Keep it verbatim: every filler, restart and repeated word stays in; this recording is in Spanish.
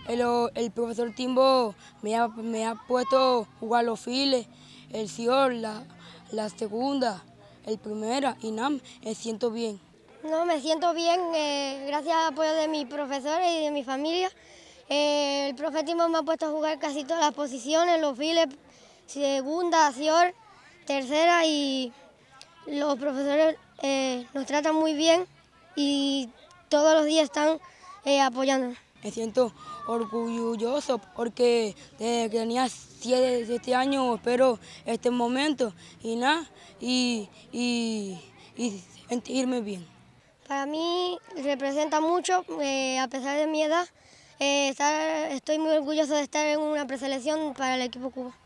el, el profesor Timbo me ha, me ha puesto a jugar los files, el Sior, la, la segunda, el primera y nada, me siento bien. No, me siento bien, eh, gracias al apoyo de mis profesores y de mi familia. Eh, el profe Timbo me ha puesto a jugar casi todas las posiciones, los files, segunda, Sior, tercera, y los profesores eh, nos tratan muy bien y todos los días están eh, apoyándonos. Me siento orgulloso porque desde que tenía siete, siete años espero este momento y nada, y, y, y sentirme bien. Para mí representa mucho, eh, a pesar de mi edad, eh, estar, estoy muy orgulloso de estar en una preselección para el equipo Cuba.